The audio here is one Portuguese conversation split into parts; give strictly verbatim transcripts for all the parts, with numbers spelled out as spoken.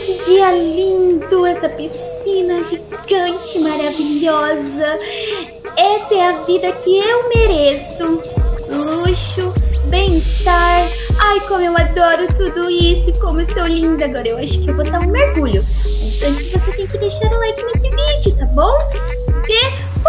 que dia lindo! Essa piscina gigante, maravilhosa. Essa é a vida que eu mereço. Luxo, bem-estar. Ai, como eu adoro tudo isso e como eu sou linda. Agora eu acho que eu vou dar um mergulho. Mas antes você tem que deixar o like nesse vídeo, tá bom? E...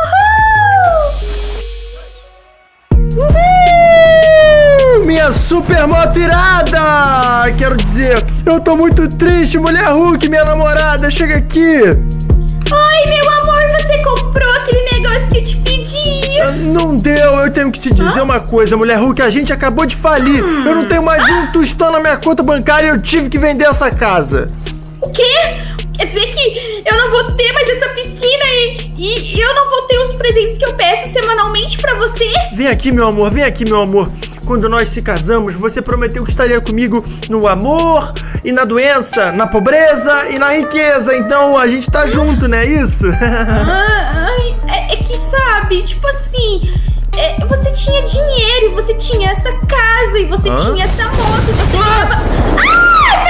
Uhul! Uhul! Minha super moto irada! Quero dizer, eu tô muito triste, mulher Hulk, minha namorada, chega aqui! Oi, meu amor, você comprou aquele negócio que eu te pedi? Não deu, eu tenho que te dizer Hã? uma coisa, mulher Hulk, a gente acabou de falir. Hum. Eu não tenho mais um tostão na minha conta bancária e eu tive que vender essa casa. O quê? Quer dizer que eu não vou ter mais essa piscina e, e eu não vou ter os presentes que eu peço semanalmente pra você? Vem aqui, meu amor, vem aqui, meu amor. Quando nós se casamos, você prometeu que estaria comigo no amor e na doença, na pobreza e na riqueza. Então a gente tá junto, não é isso? Ah, ai, é, é que sabe, tipo assim, é, você tinha dinheiro e você tinha essa casa e você Hã? tinha essa moto e você ah! tava... Ah,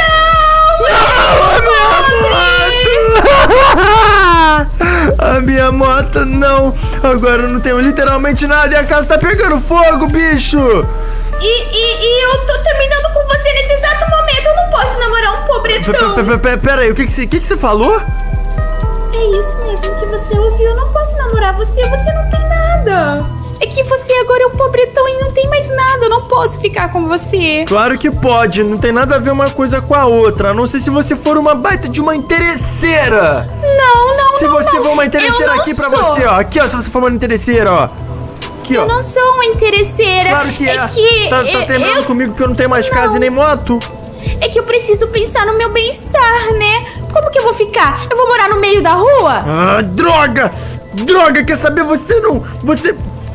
não! A minha moto não. Agora eu não tenho literalmente nada e a casa tá pegando fogo, bicho. E, e, e eu tô terminando com você nesse exato momento. Eu não posso namorar um pobretão. Pera aí, o que que você, que que você falou? É isso mesmo que você ouviu. Eu não posso namorar você, você não tem nada. É que você agora é um pobretão e não tem mais nada. Eu não posso ficar com você. Claro que pode, não tem nada a ver uma coisa com a outra. A não ser se você for uma baita de uma interesseira. Não, não, Se não, você não. for uma interesseira aqui pra sou. você, ó. Aqui, ó, se você for uma interesseira, ó. Aqui, eu ó. não sou uma interesseira. Claro que é. é que tá tá terminando eu... comigo porque eu não tenho mais não. casa e nem moto. É que eu preciso pensar no meu bem-estar, né? Como que eu vou ficar? Eu vou morar no meio da rua? Ah, droga! Droga, quer saber? Você não... Você...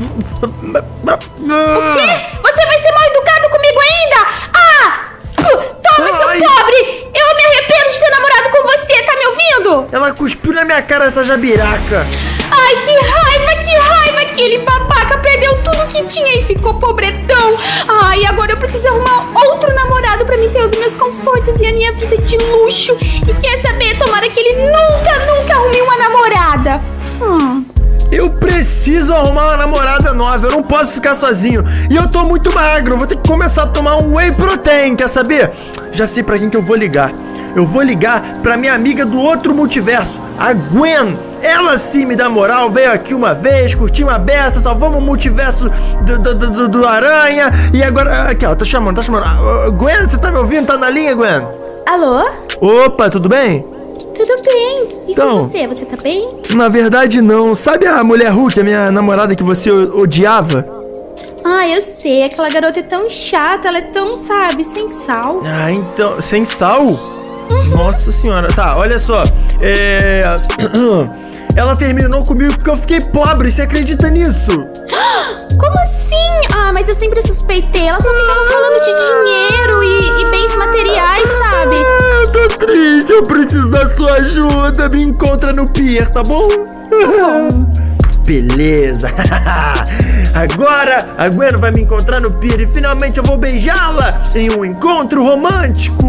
O quê? Você vai ser mal educado comigo ainda? Ah! Toma, seu Ai. pobre! Eu me arrependo de ter namorado com você, tá me ouvindo? Ela cuspiu na minha cara, essa jabiraca. Ai, que raiva, que raiva! Aquele babaca perdeu tudo que tinha e ficou pobretão. Ai, agora eu preciso arrumar outro namorado pra me ter os meus confortos e a minha vida de luxo. E quer saber? Tomara que ele nunca, nunca arrume uma namorada. Hum... Eu preciso arrumar uma namorada nova, eu não posso ficar sozinho. E eu tô muito magro, vou ter que começar a tomar um whey protein, quer saber? Já sei pra quem que eu vou ligar. Eu vou ligar pra minha amiga do outro multiverso, a Gwen. Ela sim me dá moral, veio aqui uma vez, curtiu uma beça, salvamos o multiverso do, do, do, do Aranha. E agora, aqui ó, tô chamando, tô chamando. uh, Gwen, você tá me ouvindo? Tá na linha, Gwen? Alô? Opa, tudo bem? Tudo bem. E então, com você? Você tá bem? Na verdade, não. Sabe a mulher Hulk, a minha namorada que você odiava? Ah, eu sei. Aquela garota é tão chata. Ela é tão, sabe, sem sal. Ah, então... Sem sal? Uhum. Nossa senhora. Tá, olha só. É... Ela terminou comigo porque eu fiquei pobre. Você acredita nisso? Como assim? Ah, mas eu sempre suspeitei. Ela só ficava falando de dinheiro e, e bens materiais, sabe? Eu tô triste, eu preciso da sua ajuda. Me encontra no pier, tá bom? Bom. Beleza. Agora a Gwen vai me encontrar no pier e finalmente eu vou beijá-la em um encontro romântico.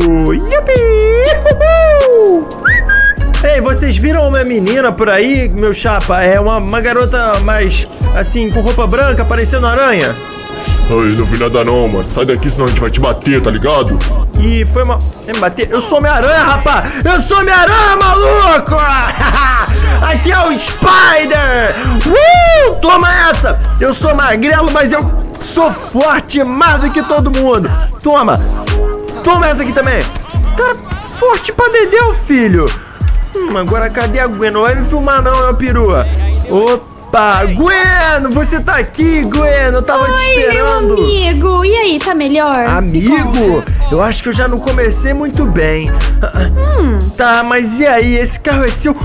Yupi! Uhul! Ei, vocês viram uma menina por aí, meu chapa? É uma, uma garota mais, assim, com roupa branca, parecendo aranha? Ai, não vi nada não, mano. Sai daqui, senão a gente vai te bater, tá ligado? E foi uma... Quer me bater? Eu sou Homem-Aranha, rapaz! Eu sou Homem-Aranha, maluco! Aqui é o Spider! Uh! Toma essa! Eu sou magrelo, mas eu sou forte mais do que todo mundo! Toma! Toma essa aqui também! Cara, forte pra dedéu, filho! Hum, agora cadê a Gwen? Não vai me filmar não, meu perua! Opa! Gwen! Você tá aqui, Gwen! Eu tava Oi, te esperando! Meu amigo! E aí, tá melhor? Amigo? Eu acho que eu já não comecei muito bem. Hum. Tá, mas e aí? Esse carro é seu?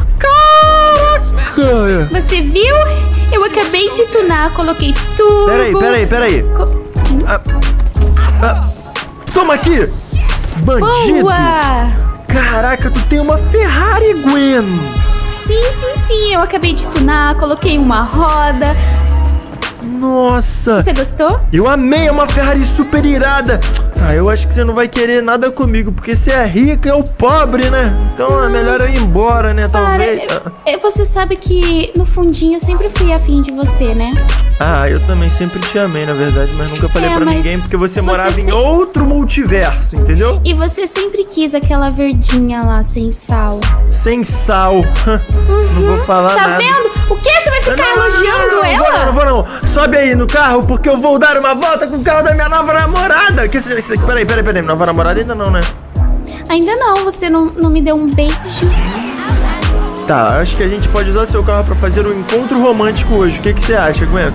Caraca! Você viu? Eu acabei de tunar, coloquei tudo. Peraí, peraí, peraí. Co ah, ah, toma aqui! Bandido! Boa! Caraca, tu tem uma Ferrari, Gwen! Sim, sim, sim. Eu acabei de tunar, coloquei uma roda. Nossa! Você gostou? Eu amei, é uma Ferrari super irada. Ah, eu acho que você não vai querer nada comigo, porque você é rica e eu pobre, né? Então é melhor eu ir embora, né? Talvez. Para, eu, você sabe que no fundinho eu sempre fui afim de você, né? Ah, eu também sempre te amei, na verdade, mas nunca falei É, pra mas ninguém, porque você, você morava em se- outro multiverso, entendeu? E você sempre quis aquela verdinha lá, sem sal. Sem sal. Não vou falar Tá nada. vendo? O que? Você vai ficar Não, não, elogiando não, não, não, ela? Vou não, não vou não. Sobe aí no carro, porque eu vou dar uma volta com o carro da minha nova namorada. Que, esse- esse- peraí, peraí, peraí. Nova namorada ainda não, né? Ainda não, você não, não me deu um beijo. Tá, acho que a gente pode usar seu carro pra fazer um encontro romântico hoje. O que, que você acha, Gwen?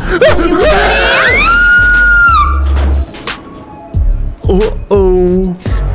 Oh, oh.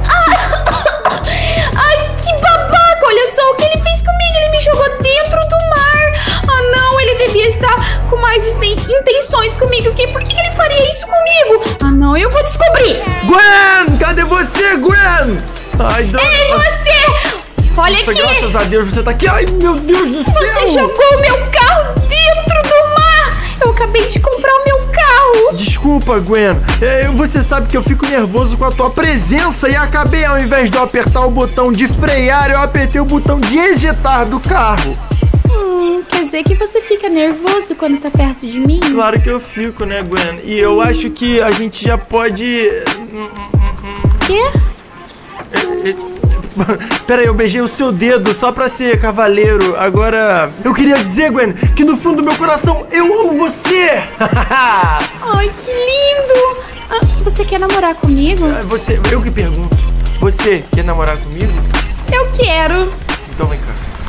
Ai, que babaca! Olha só o que ele fez comigo. Ele me jogou dentro do mar. Ah, não, ele devia estar com mais inten- intenções comigo. Que, por que ele faria isso comigo? Ah, não, eu vou descobrir. Gwen, cadê você, Gwen? Ai, droga. Ei, você! Olha Nossa, aqui! graças a Deus você tá aqui. Ai, meu Deus do céu. Você jogou o meu carro dentro do mar! Eu acabei de comprar o meu carro! Desculpa, Gwen. É, você sabe que eu fico nervoso com a tua presença e acabei, ao invés de eu apertar o botão de frear, eu apertei o botão de ejetar do carro. Hum, quer dizer que você fica nervoso quando tá perto de mim? Claro que eu fico, né, Gwen? E eu acho que a gente já pode... Quê? Pera aí, eu beijei o seu dedo só pra ser cavaleiro. Agora, eu queria dizer, Gwen, que no fundo do meu coração eu amo você. Ai, que lindo! Ah, você quer namorar comigo? Você, eu que pergunto. Você quer namorar comigo? Eu quero! Então vem cá.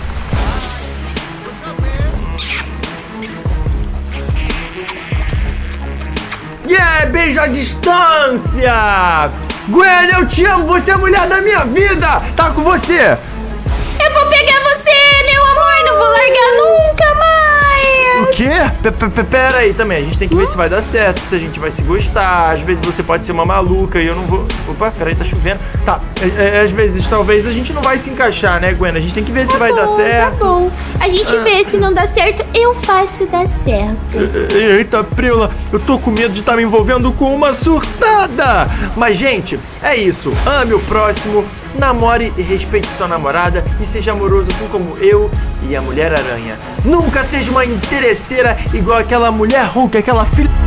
Yeah, beijo à distância! Gwen, eu te amo, você é a mulher da minha vida! Tá com você! Eu vou pegar você, meu amor! Não vou largar nunca mais! O quê? P -p -p Pera aí também, a gente tem que ver se vai dar certo, se a gente vai se gostar. Às vezes você pode ser uma maluca e eu não vou... Opa, peraí, tá chovendo. Tá, é, é, às vezes talvez a gente não vai se encaixar, né, Gwen? A gente tem que ver se Tá vai bom, dar certo. Tá bom. A gente vê, se não dá certo, eu faço dar certo. Eita, preula, eu tô com medo de estar me envolvendo com uma surtada. Mas, gente, é isso. Ame o próximo, namore e respeite sua namorada e seja amoroso assim como eu e a Mulher-Aranha. Nunca seja uma interesseira igual aquela mulher Hulk, aquela filha...